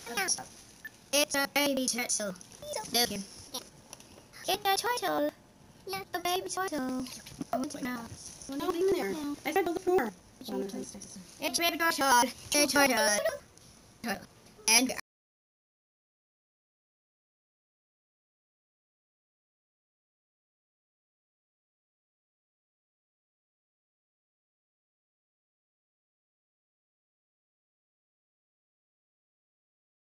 It's a baby turtle. Look him. It's a turtle. A baby turtle. I want it now. No, leave him there. I said build the floor. It's a baby turtle. It's a turtle. Turtle. And go.